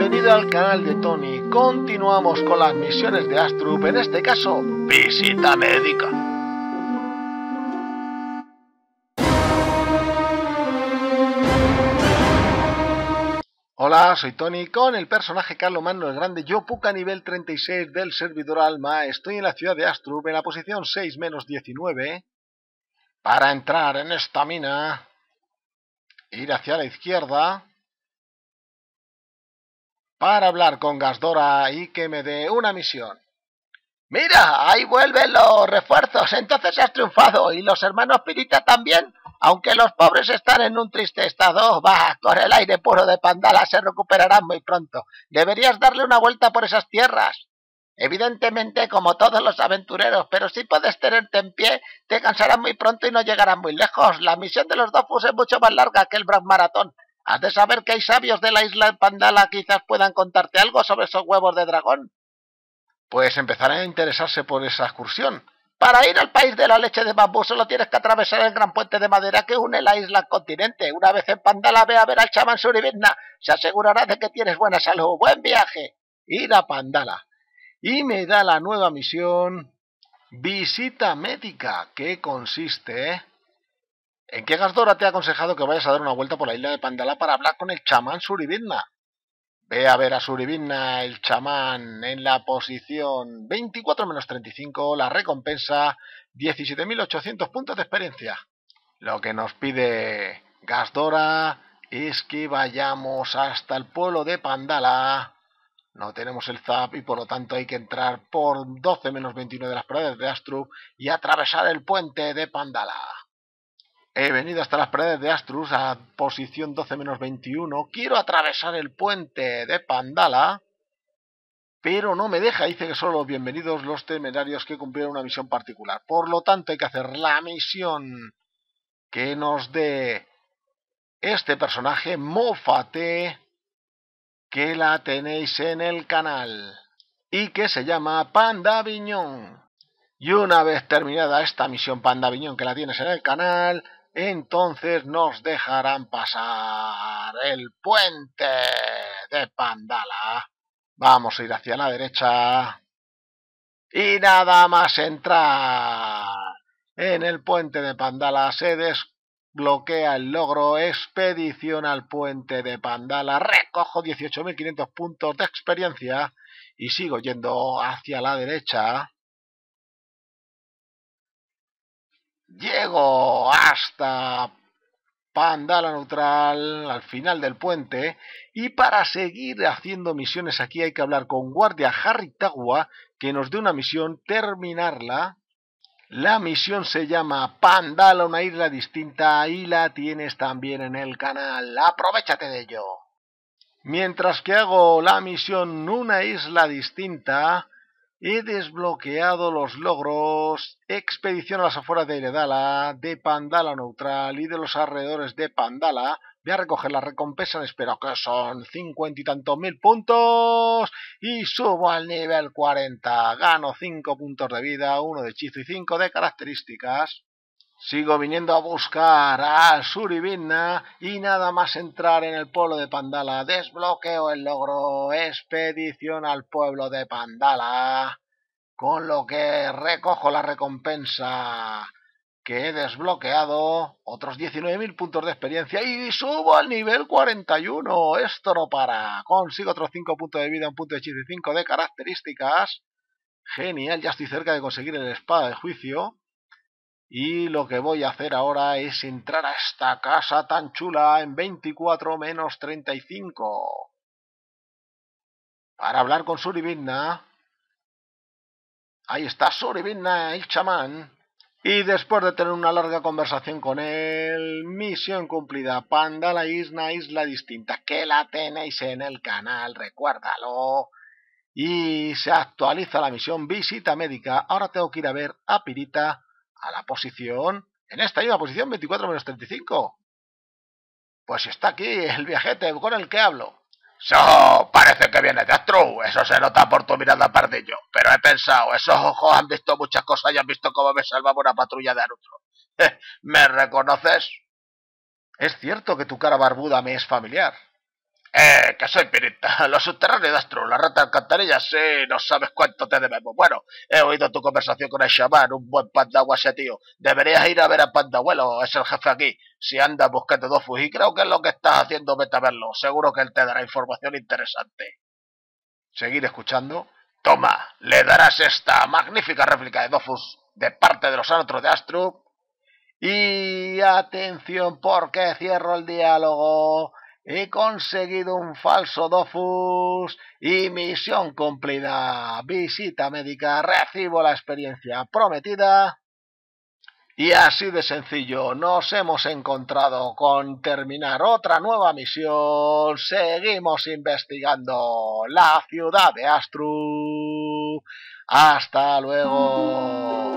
Bienvenido al canal de Tony. Continuamos con las misiones de Astrup, en este caso, visita médica. Hola, soy Tony con el personaje Carlomagno el Grande, Yopuka nivel 36 del servidor Alma. Estoy en la ciudad de Astrup, en la posición 6-19. Para entrar en esta mina, ir hacia la izquierda para hablar con Gasdora y que me dé una misión. Mira, ahí vuelven los refuerzos, entonces has triunfado, y los hermanos Pirita también, aunque los pobres están en un triste estado. Va, con el aire puro de Pandala se recuperarán muy pronto. Deberías darle una vuelta por esas tierras. Evidentemente, como todos los aventureros, pero si puedes tenerte en pie, te cansarás muy pronto y no llegarás muy lejos. La misión de los Dofus es mucho más larga que el Black Marathon. Has de saber que hay sabios de la isla de Pandala, quizás puedan contarte algo sobre esos huevos de dragón. Pues empezaré a interesarse por esa excursión. Para ir al país de la leche de bambú solo tienes que atravesar el gran puente de madera que une la isla al continente. Una vez en Pandala, ve a ver al chamán Suribidna. Se asegurará de que tienes buena salud. ¡Buen viaje! Ir a Pandala. Y me da la nueva misión, visita médica, que consiste en que Gasdora te ha aconsejado que vayas a dar una vuelta por la isla de Pandala para hablar con el chamán Suribidna. Ve a ver a Suribidna, el chamán, en la posición 24-35, la recompensa 17.800 puntos de experiencia. Lo que nos pide Gasdora es que vayamos hasta el pueblo de Pandala. No tenemos el zap y por lo tanto hay que entrar por 12-21 de las paredes de Astrup y atravesar el puente de Pandala. He venido hasta las paredes de Astrup a posición 12-21. Quiero atravesar el puente de Pandala, pero no me deja. Dice que solo los bienvenidos los temerarios que cumplieron una misión particular. Por lo tanto hay que hacer la misión que nos dé este personaje, Mófate, que la tenéis en el canal y que se llama Pandaviñón. Y una vez terminada esta misión Pandaviñón, que la tienes en el canal, entonces nos dejarán pasar el puente de Pandala. Vamos a ir hacia la derecha y nada más entrar en el puente de Pandala se desbloquea el logro expedición al puente de Pandala. Recojo 18.500 puntos de experiencia y sigo yendo hacia la derecha. Llego hasta Pandala Neutral, al final del puente, y para seguir haciendo misiones aquí hay que hablar con Guardia Harritawa, que nos dé una misión, terminarla. La misión se llama Pandala, una isla distinta, y la tienes también en el canal. Aprovechate de ello. Mientras que hago la misión Una isla distinta, he desbloqueado los logros Expedición a las afueras de Iredala, de Pandala Neutral y de los alrededores de Pandala. Voy a recoger la recompensa en espera, que son 50 y tantos mil puntos, y subo al nivel 40. Gano 5 puntos de vida, 1 de hechizo y 5 de características. Sigo viniendo a buscar a Suribidna y nada más entrar en el pueblo de Pandala desbloqueo el logro Expedición al pueblo de Pandala, con lo que recojo la recompensa que he desbloqueado, otros 19.000 puntos de experiencia y subo al nivel 41. Esto no para. Consigo otros 5 puntos de vida, 1 punto de hechizo y 5 de características. Genial, ya estoy cerca de conseguir el espada de juicio. Y lo que voy a hacer ahora es entrar a esta casa tan chula en 24-35 para hablar con Suribidna. Ahí está Suribidna, el chamán. Y después de tener una larga conversación con él, misión cumplida. Pandala isla distinta, que la tenéis en el canal, recuérdalo. Y se actualiza la misión visita médica. Ahora tengo que ir a ver a Pirita a la posición, en esta misma posición, 24-35. Pues está aquí el viajete con el que hablo. Eso parece que viene de Astrup, eso se nota por tu mirada pardillo. Pero he pensado, esos ojos han visto muchas cosas y han visto cómo me salvaba una patrulla de Arutro. ¿Me reconoces? Es cierto que tu cara barbuda me es familiar. Que soy pirita. Los subterráneos de Astro, la rata de alcantarilla, sí, no sabes cuánto te debemos. Bueno, he oído tu conversación con el chamán, un buen pandawa ese tío. Deberías ir a ver a Pandabuelo, es el jefe aquí. Si andas buscando Dofus, y creo que es lo que estás haciendo, vete a verlo. Seguro que él te dará información interesante. Seguir escuchando. Toma, le darás esta magnífica réplica de Dofus de parte de los Anotros de Astro. Y atención porque cierro el diálogo. He conseguido un falso Dofus y misión cumplida. Visita médica, recibo la experiencia prometida. Y así de sencillo nos hemos encontrado con terminar otra nueva misión. Seguimos investigando la ciudad de Astru. Hasta luego.